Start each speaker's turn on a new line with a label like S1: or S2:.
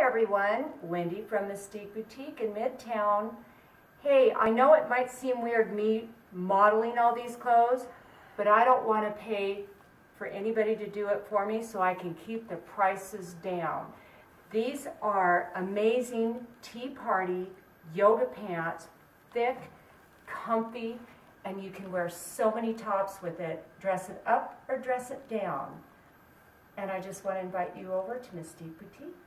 S1: everyone, Wendy from Mystique Boutique in Midtown. Hey, I know it might seem weird me modeling all these clothes, but I don't want to pay for anybody to do it for me so I can keep the prices down. These are amazing tea party yoga pants, thick, comfy, and you can wear so many tops with it. Dress it up or dress it down. And I just want to invite you over to Mystique Boutique.